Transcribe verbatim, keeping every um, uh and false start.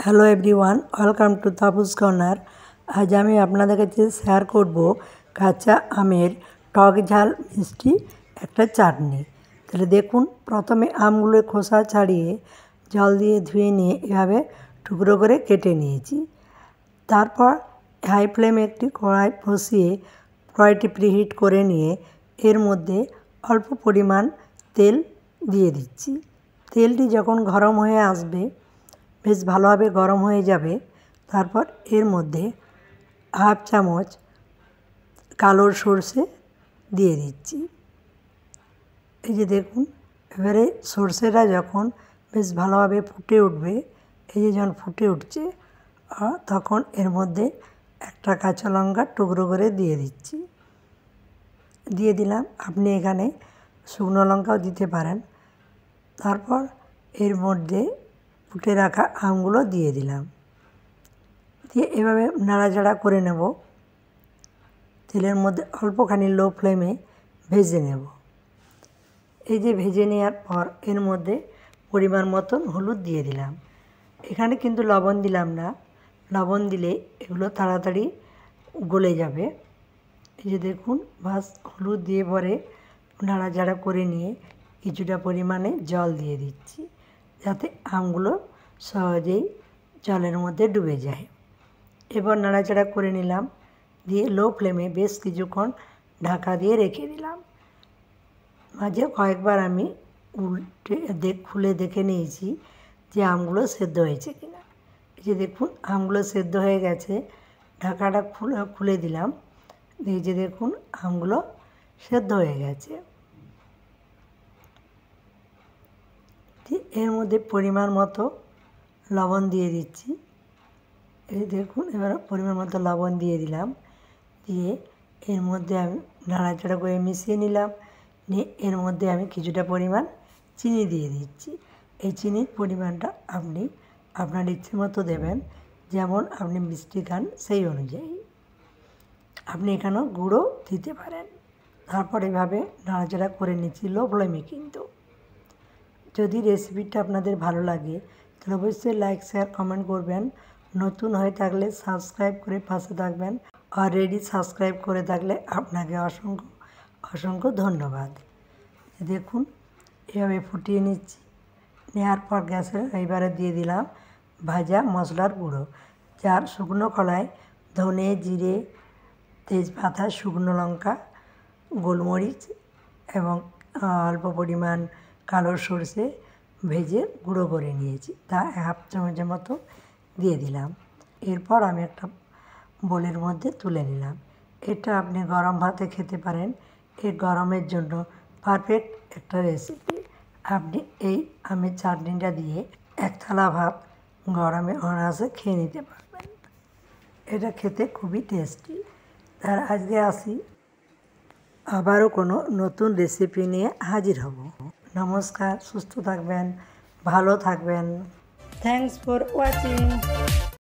Hello everyone, welcome to Tapus corner. আজ আমি আপনাদের কাছে শেয়ার করব কাঁচা আমের টক ঝাল মিষ্টি একটা চাটনি। তাহলে দেখুন, প্রথমে আমগুলো খোসা ছাড়িয়ে জল দিয়ে ধুয়ে নিয়ে এভাবে টুকরো করে কেটে নিয়েছি। তারপর হাই ফ্লেমে একটি কড়াই বসিয়ে কড়াইটি প্রিহিট করে নিয়ে এর মধ্যে অল্প পরিমাণ তেল দিয়ে দিচ্ছি। তেলটি যখন গরম হয়ে আসবে, বেশ ভালোভাবে গরম হয়ে যাবে, তারপর এর মধ্যে হাফ চামচ কালো সর্ষে দিয়ে দিচ্ছি। এই যে দেখুন, এবারে সর্ষেটা যখন বেশ ভালোভাবে ফুটে উঠবে, এই যে যখন ফুটে উঠছে, তখন এর মধ্যে একটা কাঁচা লঙ্কা টুকরো করে দিয়ে দিচ্ছি। দিয়ে দিলাম, আপনি এখানে শুকনো লঙ্কাও দিতে পারেন। তারপর এর মধ্যে ফুটে রাখা আমগুলো দিয়ে দিলাম, দিয়ে এভাবে নাড়াচাড়া করে নেব। তেলের মধ্যে অল্পখানি লো ফ্লেমে ভেজে নেব। এই যে ভেজে নেওয়ার পর এর মধ্যে পরিমাণ মতন হলুদ দিয়ে দিলাম। এখানে কিন্তু লবণ দিলাম না, লবণ দিলে এগুলো তাড়াতাড়ি গলে যাবে। এই যে দেখুন, বাস হলুদ দিয়ে পরে নাড়াচাড়া করে নিয়ে কিছুটা পরিমাণে জল দিয়ে দিচ্ছি, যাতে আমগুলো সহজেই জলের মধ্যে ডুবে যায়। এবার নাড়াচাড়া করে নিলাম, দিয়ে লো ফ্লেমে বেশ কিছুক্ষণ ঢাকা দিয়ে রেখে দিলাম। মাঝে কয়েকবার আমি উল্টে দেখ খুলে দেখে নিয়েছি যে আমগুলো সেদ্ধ হয়েছে কিনা। এই যে দেখুন, আমগুলো সেদ্ধ হয়ে গেছে। ঢাকাটা খুলে খুলে দিলাম, এই যে দেখুন আমগুলো সেদ্ধ হয়ে গেছে। এর মধ্যে পরিমাণ মতো লবণ দিয়ে দিচ্ছি। এই দেখুন, এবার পরিমাণ মতো লবণ দিয়ে দিলাম, দিয়ে এর মধ্যে আমি নাড়াচাড়া করে মিশিয়ে নিলাম। নিয়ে এর মধ্যে আমি কিছুটা পরিমাণ চিনি দিয়ে দিচ্ছি। এই চিনির পরিমাণটা আপনি আপনার ইচ্ছে মতো দেবেন, যেমন আপনি মিষ্টি খান সেই অনুযায়ী। আপনি এখানেও গুঁড়ো দিতে পারেন। তারপর এভাবে নাড়াচাড়া করে নিচ্ছি লো ফ্লেমে। কিন্তু যদি রেসিপিটা আপনাদের ভালো লাগে তাহলে অবশ্যই লাইক, শেয়ার, কমেন্ট করবেন। নতুন হয়ে থাকলে সাবস্ক্রাইব করে পাশে থাকবেন। অলরেডি সাবস্ক্রাইব করে থাকলে আপনাকে অসংখ্য অসংখ্য ধন্যবাদ। দেখুন, এভাবে ফুটিয়ে নিচ্ছি। নেওয়ার পর গ্যাসে এবারে দিয়ে দিলাম ভাজা মশলার গুঁড়ো, যার শুকনো কলাই ধনে, জিরে, তেজপাতা, শুকনো লঙ্কা, গোলমরিচ এবং অল্প পরিমাণ কালো সর্ষে ভেজে গুঁড়ো করে নিয়েছি, তা হাফ চামচের মতো দিয়ে দিলাম। এরপর আমি একটা বোলের মধ্যে তুলে নিলাম। এটা আপনি গরম ভাতে খেতে পারেন। এই গরমের জন্য পারফেক্ট একটা রেসিপি। আপনি এই আমের চাটনিটা দিয়ে এক থালা ভাত গরমে অনায়াসে খেয়ে নিতে পারবেন। এটা খেতে খুবই টেস্টি। তার আজকে আসি, আবারও কোনো নতুন রেসিপি নিয়ে হাজির হব। নমস্কার, সুস্থ থাকবেন, ভালো থাকবেন। Thanks for watching.